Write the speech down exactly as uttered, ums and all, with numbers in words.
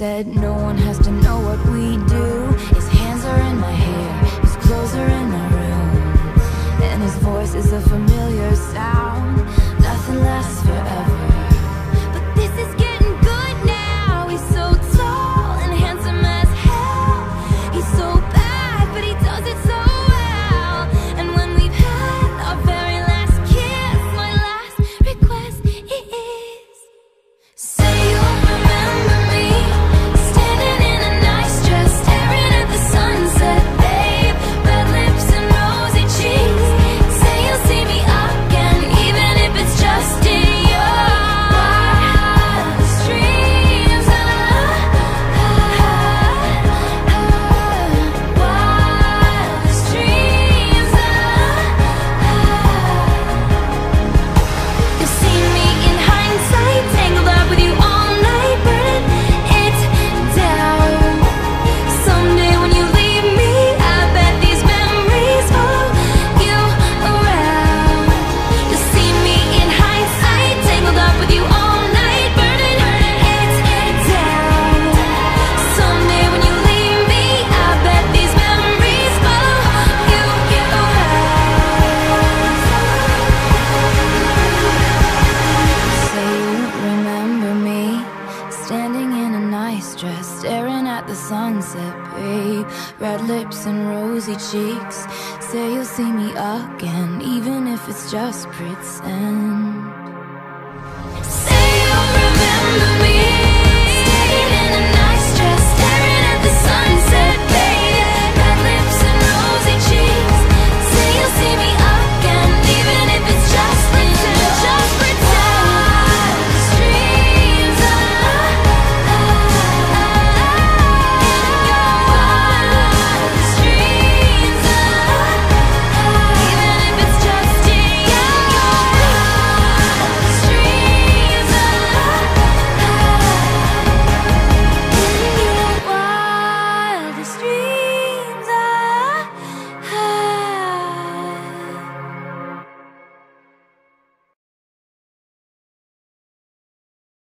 said no one has to know what we do. His hands are in my hair, his clothes are in my room, and his voice is a familiar sound. Nothing lasts forever, but this is getting good now. He's so tall and handsome as hell. He's so bad, but he does it so well. And when we've had our very last kiss, my last request is, say you'll remember me, standing in a nice dress, staring at the sunset, babe. Red lips and rosy cheeks. Say you'll see me again, even if it's just in your wildest dreams. Ah, ah, ah, wildest dreams. Ah, ah. You've seen me in hindsight, tangled up with you all night, burning it down. Someday when you leave me, I bet these memories follow you around. You'll see me in hindsight, tangled up with you all night, burning it down. Someday when you leave me, I bet these memories follow you around. Say you remember me, standing in a nice dress, staring at the sunset, babe. Red lips and rosy cheeks. Say you'll see me again, even if it's just pretend.